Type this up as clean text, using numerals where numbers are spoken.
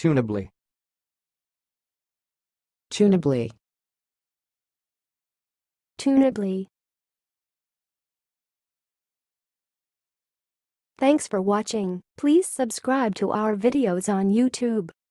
tunably, tunably, tunably. Thanks for watching. Please subscribe to our videos on YouTube.